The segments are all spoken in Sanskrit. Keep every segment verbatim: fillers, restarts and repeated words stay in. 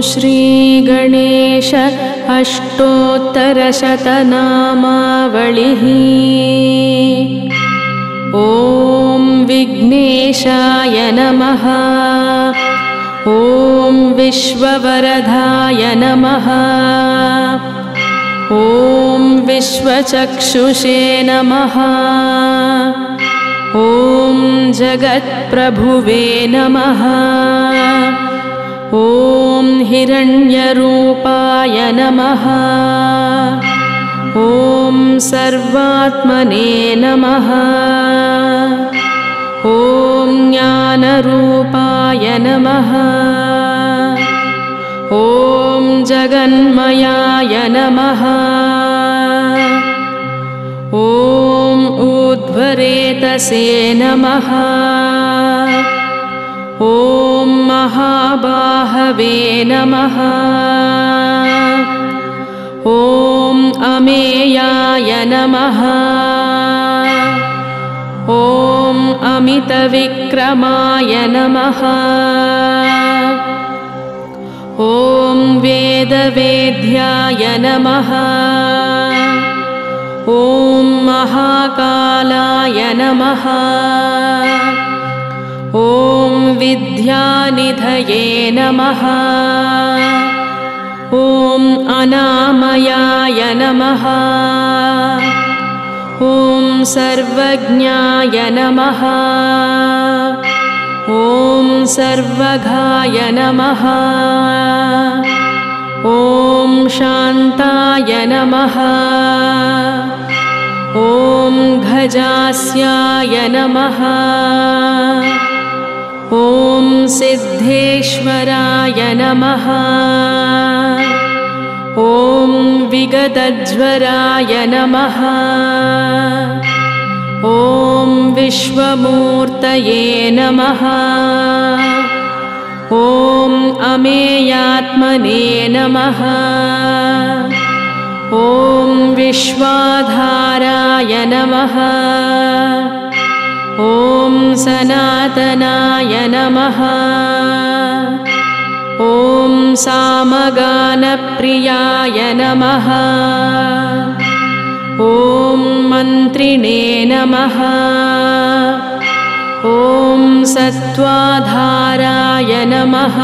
श्रीगणेश अष्टोत्तरशतनामावलिः। ॐ विघ्नेशाय नमः। ॐ विश्ववरदाय नमः। ॐ विश्वचक्षुषे नमः। ॐ जगत्प्रभुवे नमः। ॐ हिरण्यरूपाय नमः। ॐ सर्वात्मने नमः। ॐ ज्ञानरूपाय नमः। ॐ जगन्मयाय नमः। ॐ ऊर्ध्वरेतसे नमः। ॐ महाबाहवे नमः। ॐ अमेयाय नमः। ॐ अमितविक्रमाय नमः। ॐ वेदवेद्याय नमः। ॐ महाकालाय नमः। ॐ विद्यानिधये नमः। ॐ अनामयाय नमः। ॐ सर्वज्ञाय नमः। ॐ सर्वघाय नमः। ॐ शान्ताय नमः। ॐ गजास्याय नमः। ॐ सिद्धेश्वराय नमः। ॐ विगतज्वराय नमः। ॐ विश्वमूर्तये नमः। ॐ अमेयात्मने नमः। ॐ विश्वाधाराय नमः। ॐ सनातनाय नमः। ॐ सामगानप्रियाय नमः। ॐ मन्त्रिणे नमः। ॐ सत्त्वाधाराय नमः।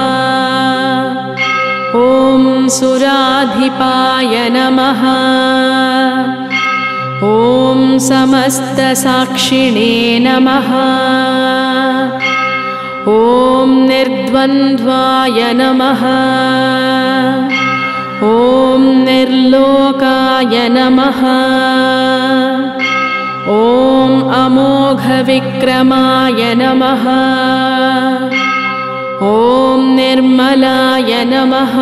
ॐ सुराधिपाय नमः। ॐ समस्तसाक्षिणे नमः। ॐ निर्द्वन्द्वाय नमः। ॐ निर्लोकाय नमः। ॐ अमोघविक्रमाय नमः। ॐ निर्मलाय नमः।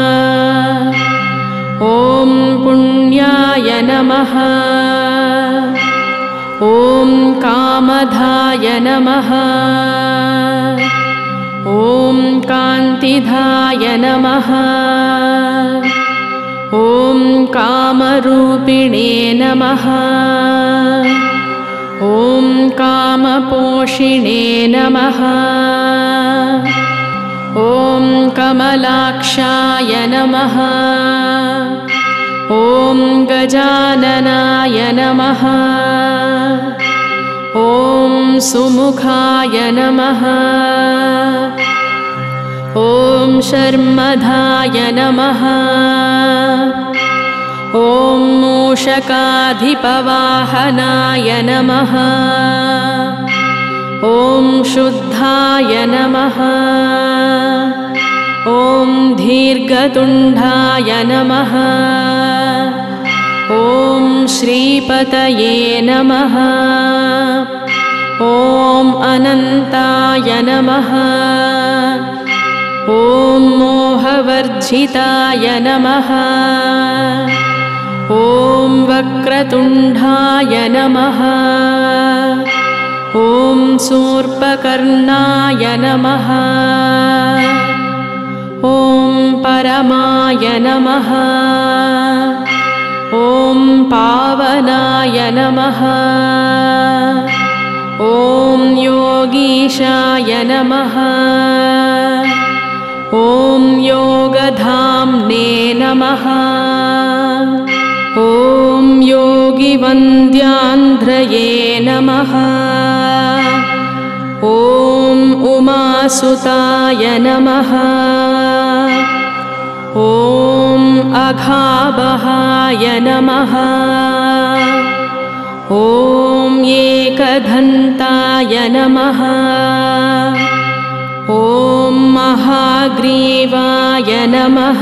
ॐ पुण्याय नमः। ॐ कामधाय नमः। ॐ कान्तिधाय नमः। ॐ कामरूपिणे नमः। ॐ कामपोषिणे नमः। ॐ कमलाक्षाय नमः। ॐ गजाननाय नमः। ॐ सुमुखाय नमः। ॐ शर्मधाय नमः। ॐ मूषकाधिपवाहनाय नमः। ॐ शुद्धाय नमः। ॐ दीर्घतुण्डाय नमः। ॐ श्रीपतये नमः। ॐ अनन्ताय नमः। ॐ मोहवर्जिताय नमः। ॐ वक्रतुण्डाय नमः। ॐ शूर्पकर्णाय नमः। ॐ परमाय नमः। ॐ पावनाय नमः। ॐ योगीशाय नमः। ॐ योगधाम्ने नमः। ॐ योगिवन्द्यान्ध्रये नमः। ॐ उमासुताय नमः। ॐ अघाबहाय नमः। ॐ एकदन्ताय नमः। ॐ महाग्रीवाय नमः।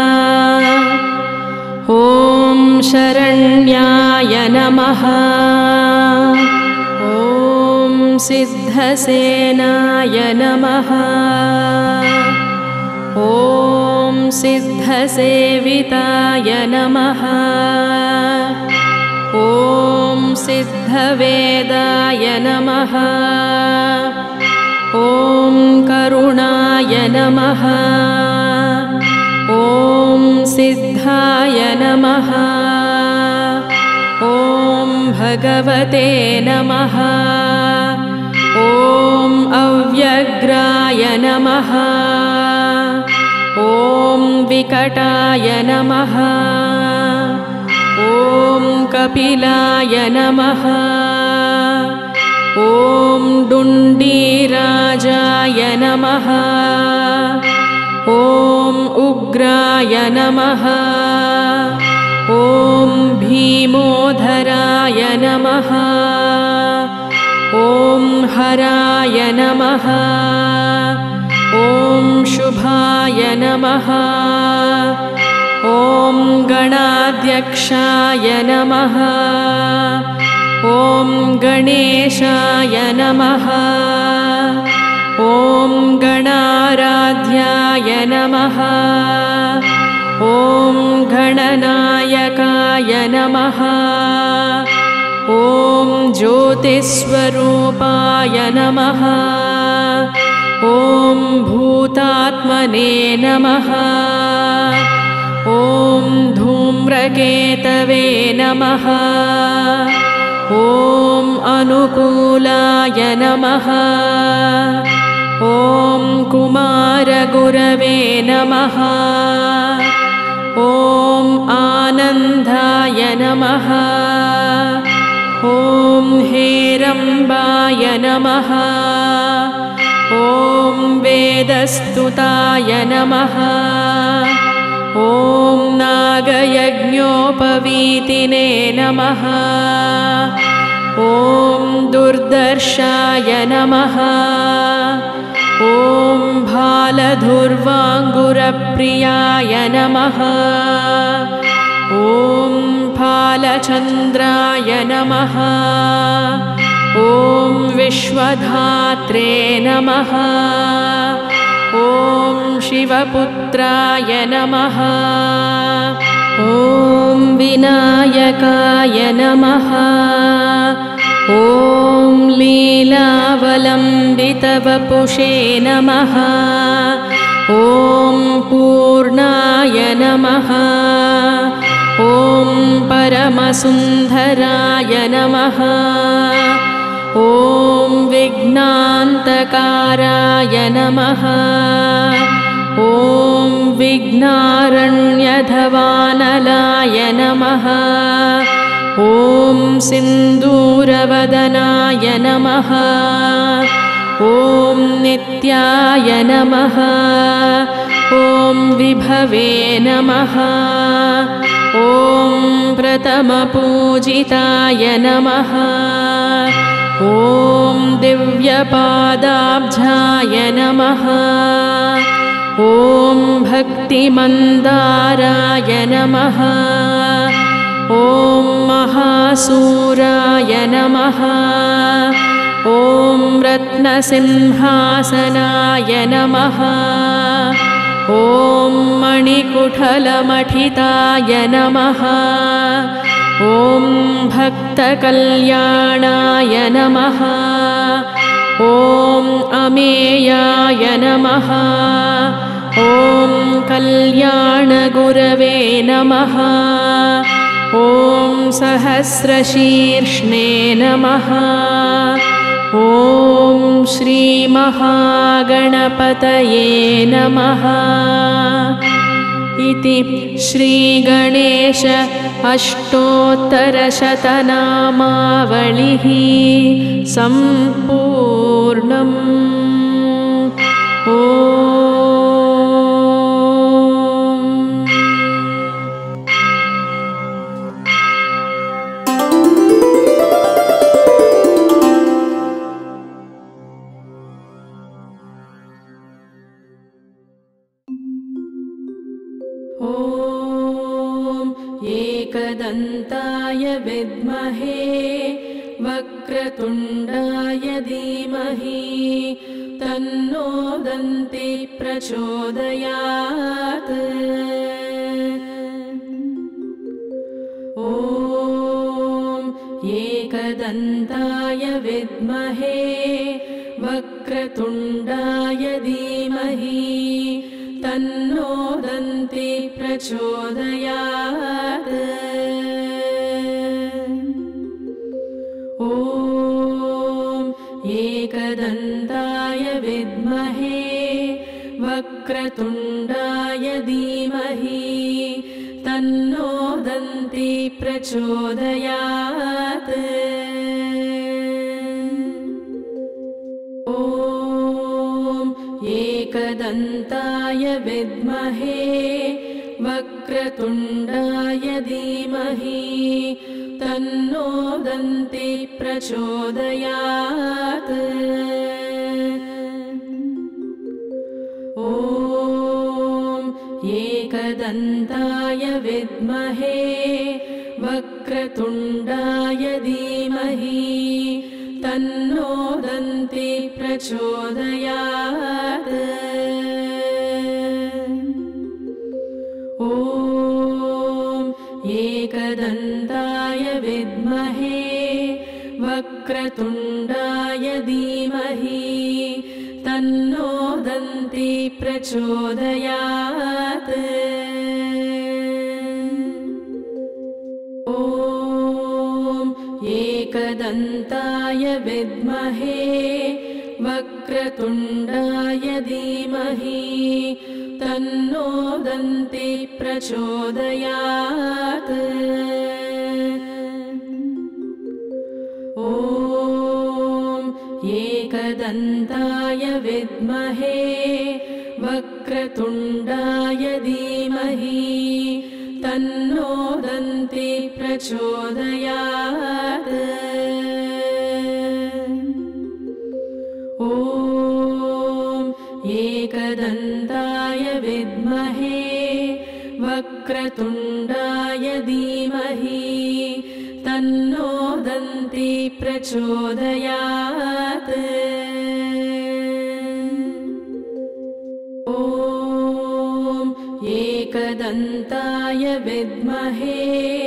ॐ शरण्याय नमः। ॐ सिद्धसेनाय नमः। ॐ सिद्धसेविताय नमः। ॐ सिद्धवेदाय नमः। ॐ करुणाय नमः। ॐ सिद्धाय नमः। ॐ भगवते नमः। ॐ अव्यग्राय नमः। ॐ विकटाय नमः। ॐ कपिलाय नमः। ॐ डुण्डीराजाय नमः। ॐ उग्राय नमः। ॐ भीमोधराय नमः। ॐ हराय नमः। ॐ शुभाय नमः। ॐ गणाध्यक्षाय नमः। ॐ गणेशाय नमः। ॐ गणाराध्याय नमः। ॐ गणनायकाय नमः। ॐ ज्योतिस्वरूपाय नमः। ॐ भूतात्मने नमः। ॐ धूम्रकेतवे नमः। ॐ अनुकूलाय नमः। ॐ कुमारगुरवे नमः। ॐ आनन्दाय नमः। ॐ हेरम्बाय नमः। ॐ वेदस्तुताय नमः। ॐ नागयज्ञोपवीतिने नमः। ॐ दुर्दर्शाय नमः। ॐ भालधुर्वाङ्गुरप्रियाय नमः। ॐ फालचन्द्राय नमः। ॐ विश्वधात्रे नमः। ॐ शिवपुत्राय नमः। ॐ विनायकाय नमः। ॐ लीलावलम्बितवपुषे नमः। ॐ पूर्णाय नमः। ॐ परमसुन्दराय नमः। ॐ विघ्नान्तकाराय नमः। ॐ विघ्नारण्यधवानलाय नमः। ॐ सिन्दूरवदनाय नमः। ॐ नित्याय नमः। ॐ विभवे नमः। ॐ प्रथमपूजिताय नमः। ॐ दिव्यपादाब्जाय नमः। ॐ भक्तिमन्दाराय नमः। ॐ महासूराय नमः। ॐ रत्नसिंहासनाय नमः। ॐ मणिकुठलमठिताय नमः। ॐ भक्तकल्याणाय नमः। ॐ अमेयाय नमः। ॐ कल्याणगुरवे नमः। ॐ सहस्रशीर्ष्णे नमः। ॐ श्रीमहागणपतये नमः। इति श्रीगणेश अष्टोत्तरशतनामावलिः सम्पूर्णम्। ॐ एकदन्ताय विद्महे वक्रतुण्डाय धीमहि तन्नो दन्ति प्रचोदयात्। ॐ एकदन्ताय विद्महे वक्रतुण्डाय धीमहि तन्नो दन्ति प्रचोदयात्। ॐ एकदन्ताय विद्महे वक्रतुण्डाय धीमहि तन्नो दन्ति प्रचोदयात्। ॐ एकदन्ताय विद्महे वक्रतुण्डाय धीमहि तन्नो दन्ति प्रचोदयात्। ॐ एकदन्ताय विद्महे वक्रतुण्डाय धीमहि तन्नो दन्ति प्रचोदयात्। ॐ एकदन्ताय विद्महे वक्रतुण्डाय धीमहि तन्नो दन्ति प्रचोदयात्। ॐ एकदन्ताय विद्महे वक्रतुण्डाय धीमहि तन्नो दन्ति प्रचोदयात्। ॐ एकदन्ताय विद्महे वक्रतुण्डाय धीमहि तन्नो दन्ति प्रचोदयात्। ॐ एकदन्ताय विद्महे वक्रतुण्डाय धीमहि तन्नो दन्ति प्रचोदयात्। ॐ एकदन्ताय विद्महे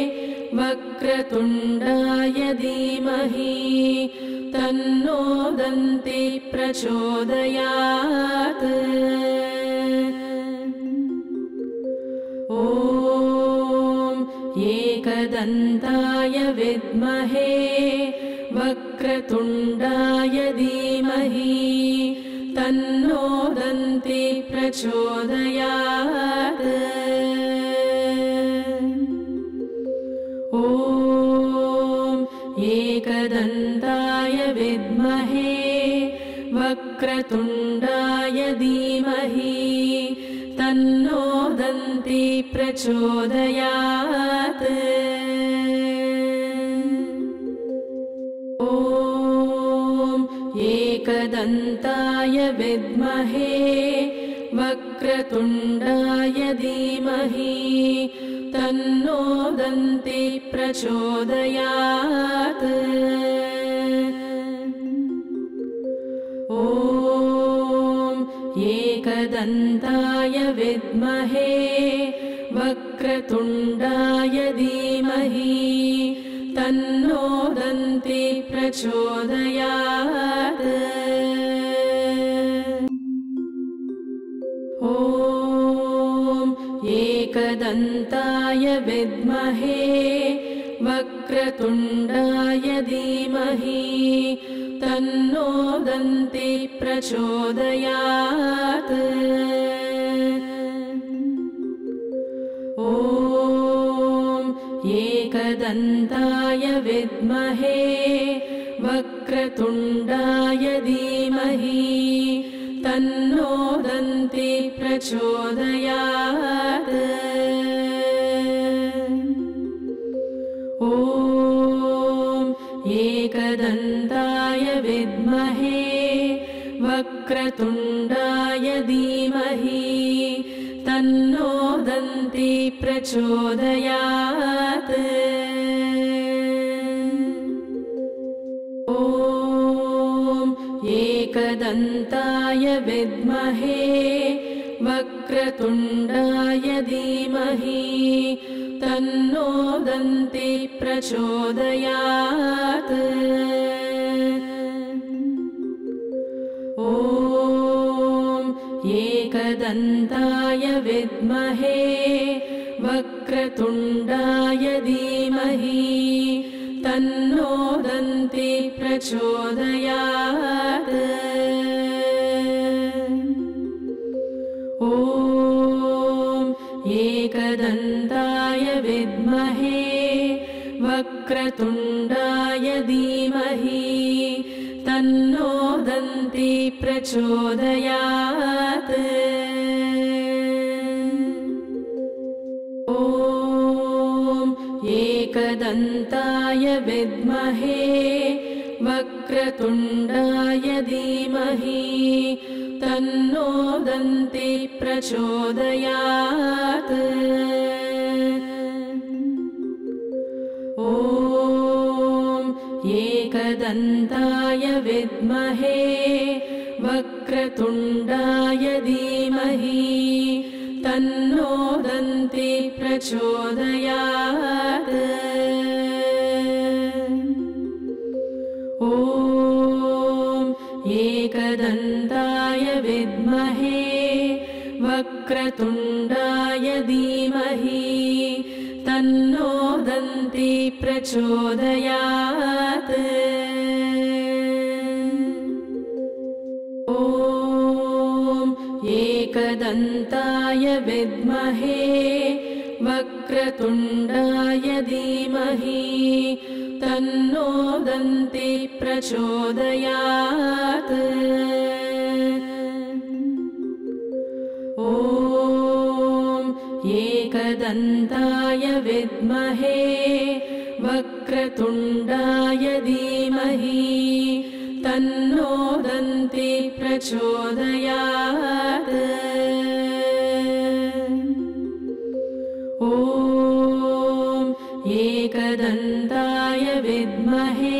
वक्रतुण्डाय धीमहि तन्नो दन्ति प्रचोदयात्। ॐ एकदन्ताय विद्महे वक्रतुण्डाय धीमहि तन्नो दन्ति प्रचोदयात्। ॐ एकदन्ताय विद्महे वक्रतुण्डाय धीमहि तन्नो दन्ति प्रचोदयात्। ॐ एकदन्ताय विद्महे वक्रतुण्डाय धीमहि तन्नो दन्ति प्रचोदयात्। ॐ एकदन्ताय विद्महे वक्रतुण्डाय धीमहि तन्नो दन्ति प्रचोदयात्। ॐ एकदन्ताय विद्महे वक्रतुण्डाय धीमहि तन्नो दन्ती प्रचोदयात्। ॐ एकदन्ताय विद्महे वक्रतुण्डाय धीमहि तन्नो दन्ती प्रचोदयात्। ॐ एकदन्ताय विद्महे वक्रतुण्डाय धीमहि तन्नो दन्ती प्रचोदयात्। ॐ एकदन्ताय विद्महे वक्रतुण्डाय धीमहि तन्नो दन्ती प्रचोदयात्। ॐ एकदन्ताय विद्महे वक्रतुण्डाय धीमहि तन्नो दन्ती प्रचोदयात्। ॐ एकदन्ताय विद्महे वक्रतुण्डाय धीमहि तन्नो दन्ती प्रचोदयात्। ॐ एकदन्ताय विद्महे वक्रतुण्डाय धीमहि तन्नो दन्ती प्रचोदयात्। ॐ एकदन्ताय विद्महे वक्रतुण्डाय धीमहि तन्नो दन्ती प्रचोदयात्। ॐ एकदन्ताय विद्महे वक्रतुण्डाय धीमहि तन्नो दन्ती प्रचोदयात्। ॐ एकदन्ताय विद्महे वक्रतुण्डाय धीमहि तन्नो दन्ती प्रचोदयात्। ॐ एकदन्ताय विद्महे वक्रतुण्डाय धीमहि तन्नो दन्ती प्रचोदयात्। ॐ एकदन्ताय विद्महे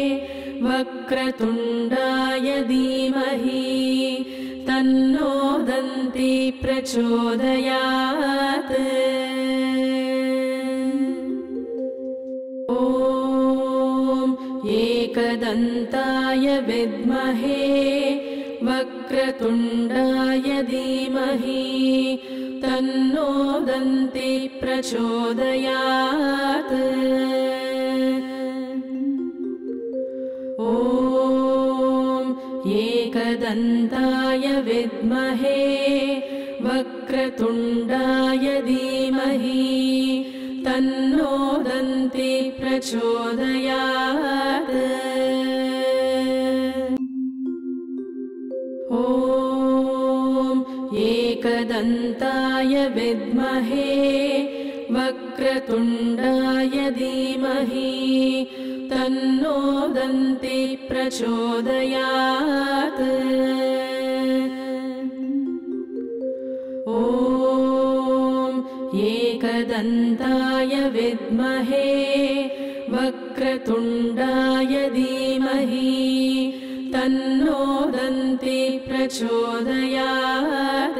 वक्रतुण्डाय धीमहि तन्नो दन्ती प्रचोदयात्। ॐ एकदन्ताय विद्महे वक्रतुण्डाय धीमहि तन्नो दन्ती प्रचोदयात्। ॐ एकदन्ताय विद्महे वक्रतुण्डाय धीमहि तन्नो दन्ती प्रचोदयात्। ॐ एकदन्ताय विद्महे वक्रतुण्डाय धीमहि तन्नो दन्ती प्रचोदयात्। ॐ एकदन्ताय विद्महे वक्रतुण्डाय धीमहि तन्नो दन्ती प्रचोदयात्।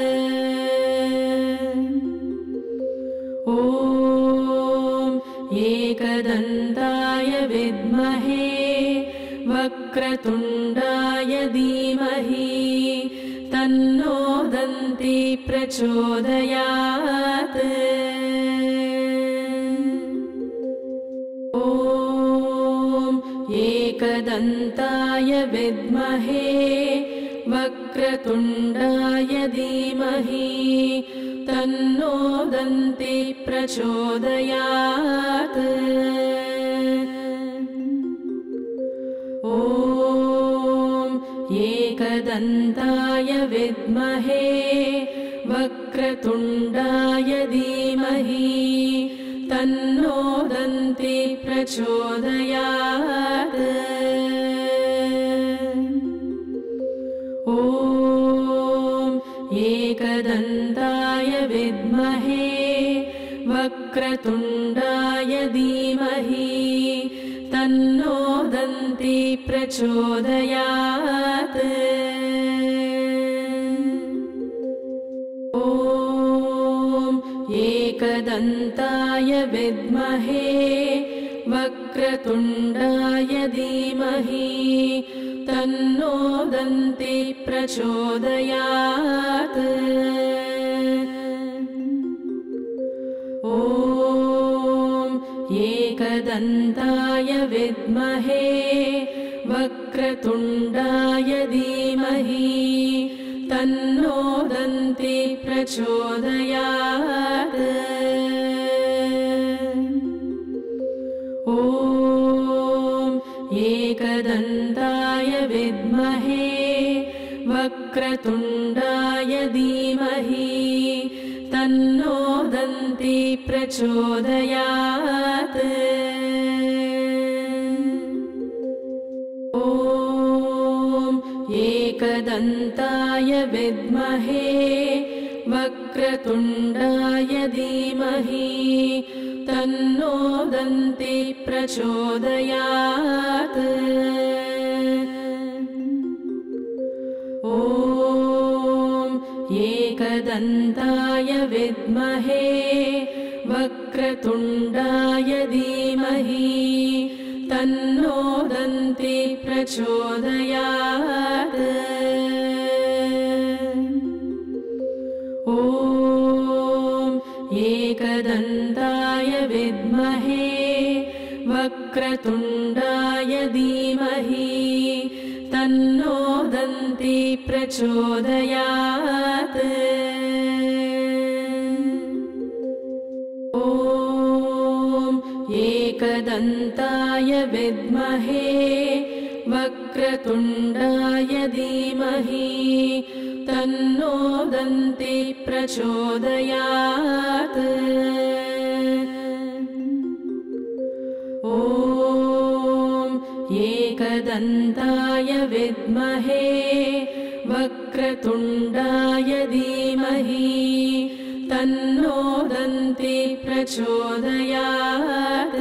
ॐ एकदन्ताय विद्महे वक्रतुण्डाय धीमहि तन्नो दन्ती प्रचोदयात्। ॐ एकदन्ताय विद्महे वक्रतुण्डाय धीमहि तन्नो दन्ति प्रचोदयात्। ॐ एकदन्ताय विद्महे वक्रतुण्डाय धीमहि तन्नो दन्ति प्रचोदयात्। ॐ एकदन्ताय विद्महे वक्रतुण्डाय धीमहि तन्नो दन्ति प्रचोदयात्। ॐ एकदन्ताय विद्महे वक्रतुण्डाय धीमहि तन्नो दन्ति प्रचोदयात्। ॐ एकदन्ताय विद्महे वक्रतुण्डाय धीमहि तन्नो दन्ति प्रचोदयात्। ॐ एकदन्ताय विद्महे वक्रतुण्डाय धीमहि तन्नो दन्ति प्रचोदयात्। ॐ एकदन्ताय विद्महे वक्रतुण्डाय धीमहि तन्नो दन्ति प्रचोदयात्। ॐ एकदन्ताय विद्महे वक्रतुण्डाय धीमहि तन्नो दन्ति प्रचोदयात्। ॐ एकदन्ताय विद्महे वक्रतुण्डाय धीमहि तन्नो दन्ति प्रचोदयात्। ॐ एकदन्ताय विद्महे वक्रतुण्डाय धीमहि तन्नो दन्ति प्रचोदयात्। ॐ एकदन्ताय विद्महे वक्रतुण्डाय धीमहि तन्नो दन्ति प्रचोदयात्।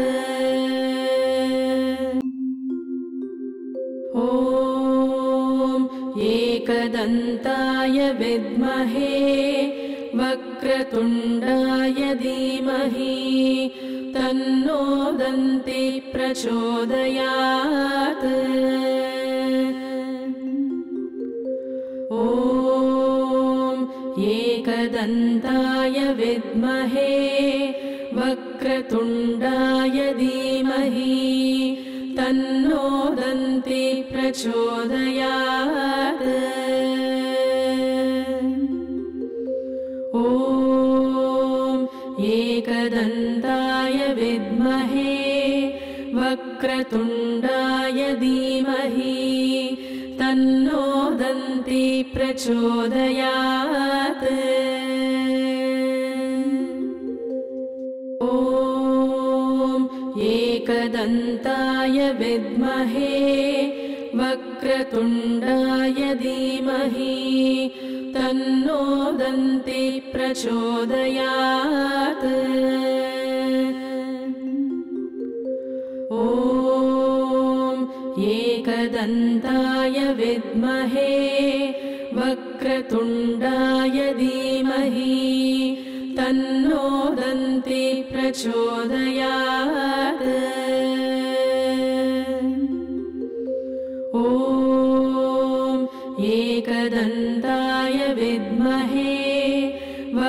ॐ एकदन्ताय विद्महे वक्रतुण्डाय धीमहि तन्नो दन्ति प्रचोदयात्। ॐ एकदन्ताय विद्महे वक्रतुण्डाय धीमहि तन्नो दन्ति प्रचोदयात्। ॐ एकदन्ताय विद्महे वक्रतुण्डाय धीमहि तन्नो दन्ति प्रचोदयात्। ॐ एकदन्ताय विद्महे वक्रतुण्डाय धीमहि तन्नो दन्ति प्रचोदयात्। ॐ एकदन्ताय विद्महे वक्रतुण्डाय धीमहि तन्नो दन्ति प्रचोदयात्। ॐ एकदन्ताय विद्महे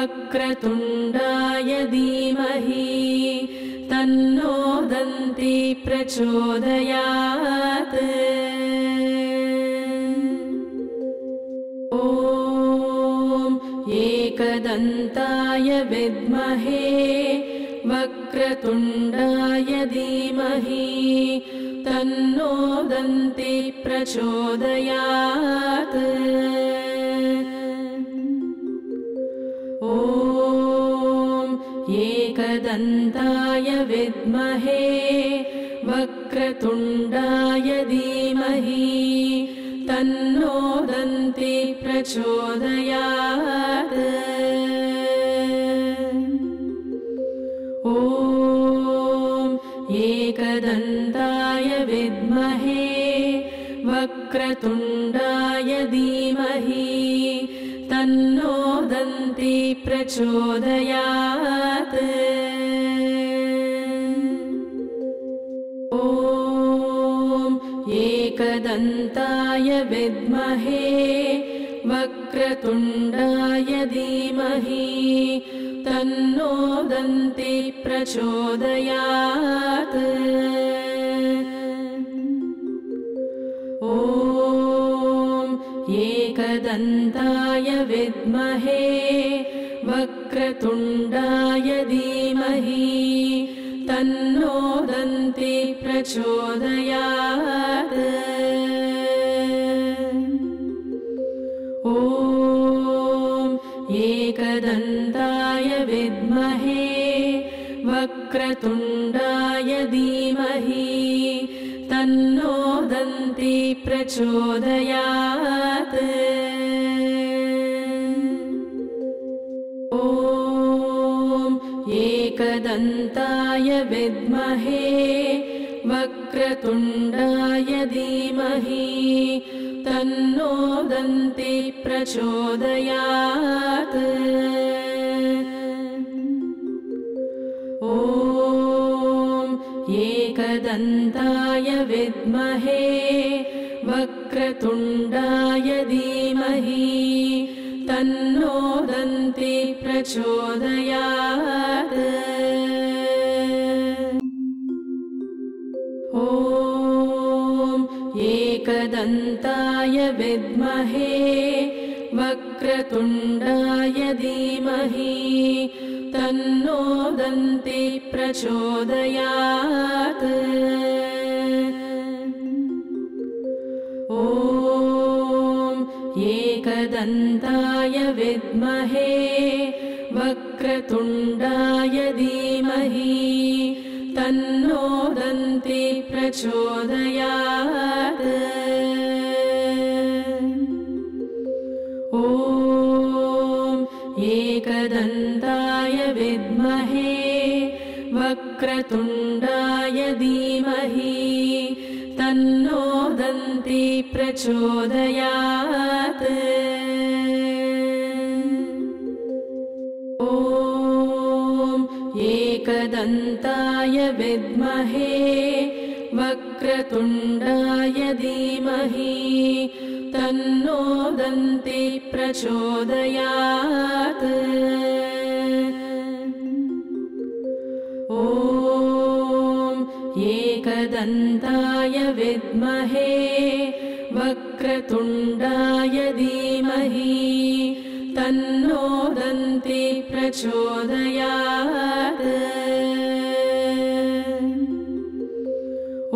वक्रतुण्डाय धीमहि तन्नो दन्ति प्रचोदयात् ॐ एकदन्ताय विद्महे वक्रतुण्डाय धीमहि तन्नो दन्ती प्रचोदयात् ॐ एकदन्ताय विद्महे वक्रतुण्डाय धीमहि तन्नो दन्ती प्रचोदयात् ॐ एकदन्ताय विद्महे वक्रतुण्डाय धीमहि तन्नो दन्ती प्रचोदयात् ॐ एकदन्ताय विद्महे वक्रतुण्डाय धीमहि तन्नो दन्ती प्रचोदयात् ॐ एकदन्ताय विद्महे वक्रतुण्डाय धीमहि तन्नो दन्ती प्रचोदयात् ॐ एकदन्ताय विद्महे वक्रतुण्डाय धीमहि तन्नो दन्ती प्रचोदयात् ॐ एकदन्ताय विद्महे वक्रतुण्डाय धीमहि तन्नो दन्ती प्रचोदयात् ॐ एकदन्ताय विद्महे वक्रतुण्डाय धीमहि तन्नो दन्ती प्रचोदयात् ॐ एकदन्ताय विद्महे वक्रतुण्डाय धीमहि तन्नो दन्ती प्रचोदयात् ॐ एकदन्ताय विद्महे वक्रतुण्डाय धीमहि तन्नो दन्ती प्रचोदयात् ॐ एकदन्ताय विद्महे वक्रतुण्डाय धीमहि तन्नो दन्ती प्रचोदयात् ॐ एकदन्ताय विद्महे वक्रतुण्डाय धीमहि तन्नो दन्ती प्रचोदयात् ॐ एकदन्ताय विद्महे वक्रतुण्डाय धीमहि तन्नो दन्ती प्रचोदयात् ॐ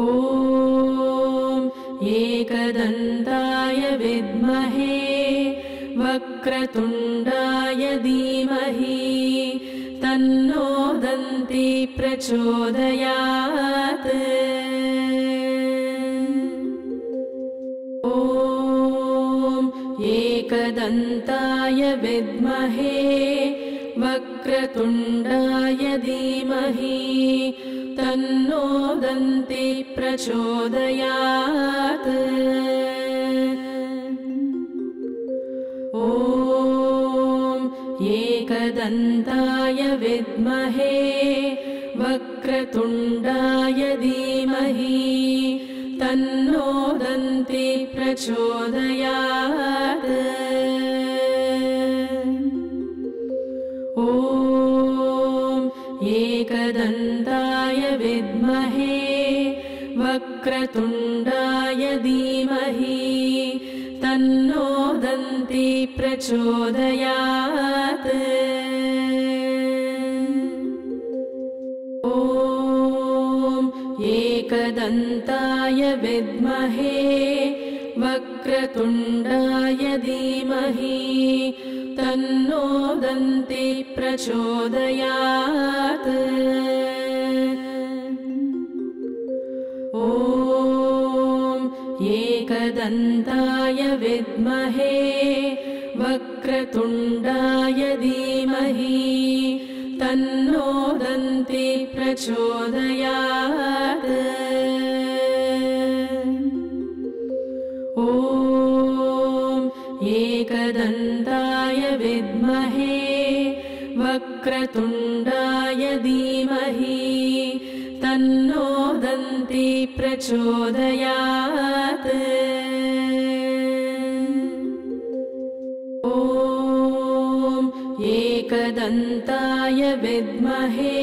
एकदन्ताय विद्महे वक्रतुण्डाय धीमहि तन्नो दन्ती प्रचोदयात् ॐ एकदन्ताय विद्महे वक्रतुण्डाय धीमहि तन्नो दन्ती प्रचोदयात् ॐ एकदन्ताय विद्महे वक्रतुण्डाय धीमहि तन्नो दन्ती प्रचोदयात् ॐ एकदन्ताय विद्महे दन्ति प्रचोदयात् ॐ एकदन्ताय विद्महे वक्रतुण्डाय धीमहि तन्नो दन्ति प्रचोदयात् ॐ एकदन्ताय विद्महे वक्रतुण्डाय धीमहि तन्नो दन्ति प्रचोदयात् ॐ एकदन्ताय विद्महे वक्रतुण्डाय धीमहि तन्नो दन्ति प्रचोदयात् ॐ एकदन्ताय विद्महे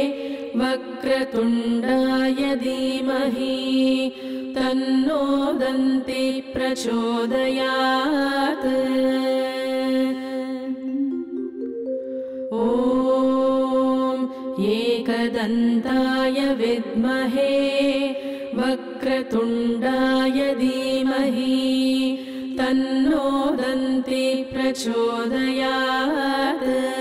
वक्रतुण्डाय धीमहि तन्नो दन्ति प्रचोदयात् ॐ एकदन्ताय विद्महे वक्रतुण्डाय धीमहि तन्नो दन्ति प्रचोदयात्